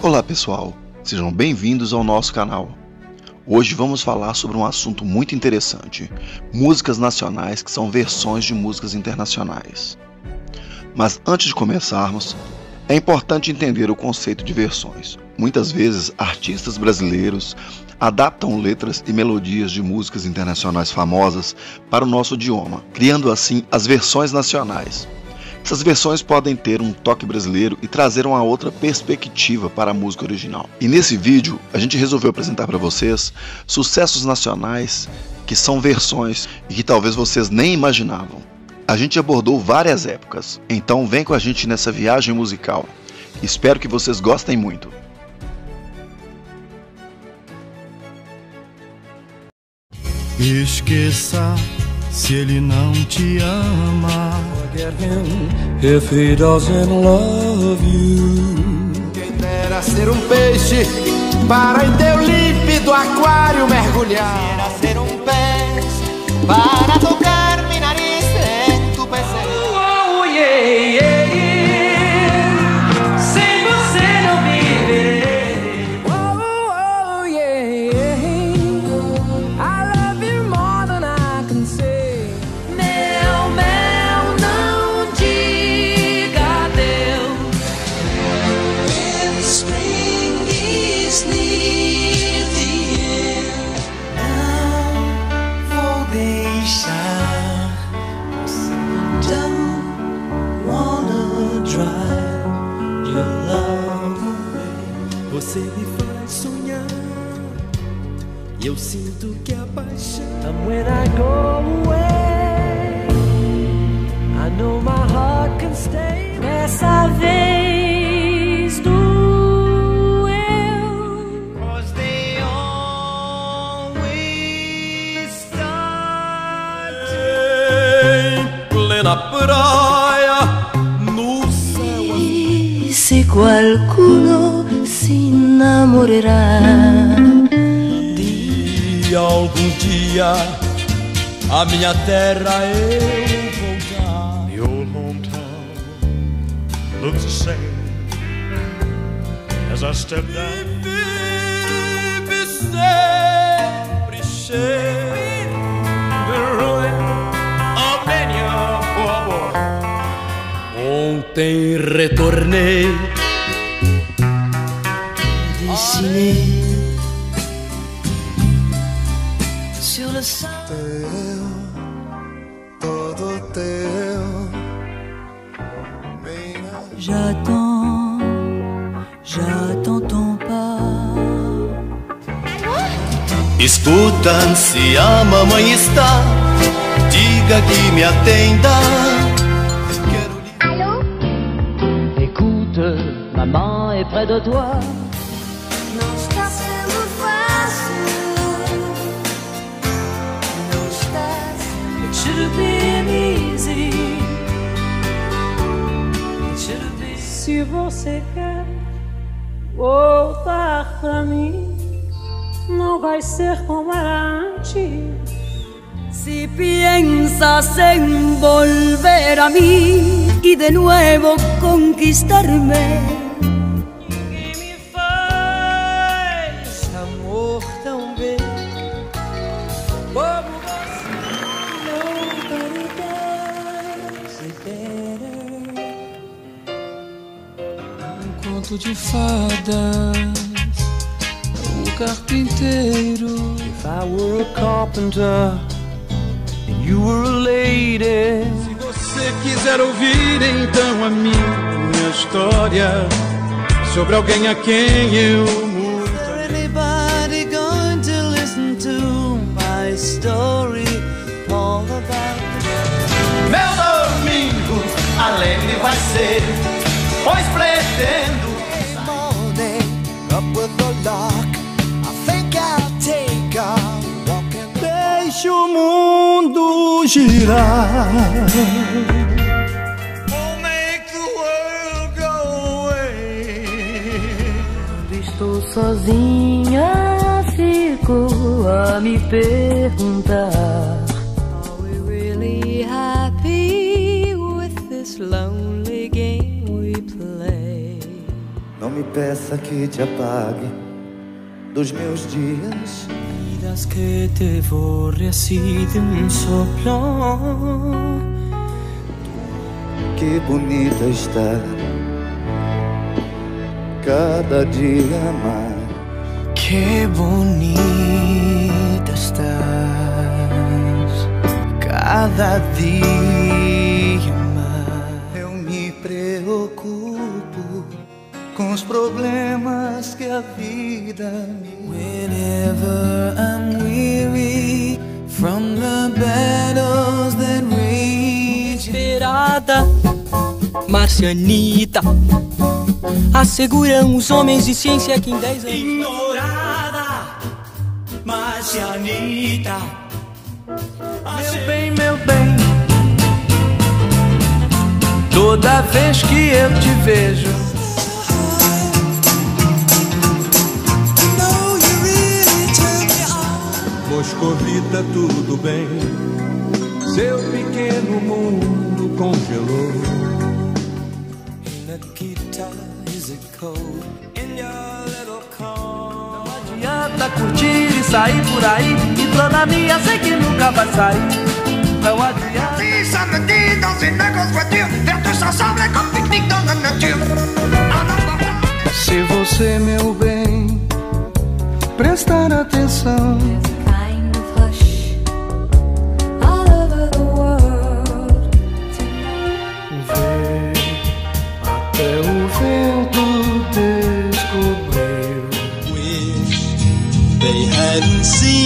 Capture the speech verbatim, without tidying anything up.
Olá pessoal, sejam bem-vindos ao nosso canal. Hoje vamos falar sobre um assunto muito interessante, músicas nacionais que são versões de músicas internacionais. Mas antes de começarmos, é importante entender o conceito de versões. Muitas vezes, artistas brasileiros adaptam letras e melodias de músicas internacionais famosas para o nosso idioma, criando assim as versões nacionais. Essas versões podem ter um toque brasileiro e trazer uma outra perspectiva para a música original. E nesse vídeo, a gente resolveu apresentar para vocês sucessos nacionais que são versões e que talvez vocês nem imaginavam. A gente abordou várias épocas, então vem com a gente nessa viagem musical. Espero que vocês gostem muito. Esqueça se ele não te ama. Forget him if he doesn't love you. Quem dera ser um peixe para em teu límpido aquário mergulhar. Quisiera ser um pez para tocar mi nariz em tu pecero. Oh, yeah, yeah, yeah. Sem você não viver. Oh, oh, yeah, yeah. I love you more than I can say. Mel, mel, não diga adeus. When the spring is near the end, não vou deixar. Don't wanna drive your love away. Você me faz sonhar e eu sinto que a paixão. And when I go away, I know my heart can stay. Dessa vez doeu. Cause they always start Em plena praia, no céu azul. E se qualcuno si innamorerà E algum dia a minha terra eu vou dar. The old hometown looks the same as I step down. Vive sempre cheio de ruína. Ontem retornei Dessiné sur le sang. Todo teu. J'attends, j'attends ton pas. Escuta, se a mamãe está, diga que me atenda. Quero lhe... Écoute, maman est près de toi. Não está sendo fácil. Não está sendo. It should have been easy. It should have been. Se você quer voltar pra mim, não vai ser como era antes. Si piensas en volver a mí y de nuevo conquistarme, que me faz amor tão bem como você. nobody does it better. Um conto de fadas, o carpinteiro. If I were a carpenter and you were a lady. Se você quiser ouvir então a minha história sobre alguém a quem eu muito amei. Anybody going to listen to my story? All about the Meu domingo alegre vai ser, pois pretendo Morning, up with the lark. I think I'll take a walk in the Deixe o mundo girar. We'll make the world go away. Estou sozinha, fico a me perguntar. Are we really happy with this lonely game we play? No me peça que te apague dos meus dias. Vidas que te vorrei assim de um soprão. Que bonita está cada dia mais. Que bonita estás cada dia mais. Eu me preocupo com os problemas que a vida me... Whenever I'm weary from the battles that rage. Esperada, marcianita, asseguram os homens de ciência que em dez anos... Ignorada, marcianita. Meu bem, meu bem, toda vez que eu te vejo, Moscovita, tudo bem, seu pequeno mundo congelou. Nikita, is it cold in your little cold? Não adianta curtir e sair por aí, e plana minha sei que nunca vai sair. Não adianta. Si samedi dans une grosse voiture, faire tous ensemble comme pique-nique dans la nature. Se você, meu bem, prestar atenção, até o vento descobriu. Wish they hadn't seen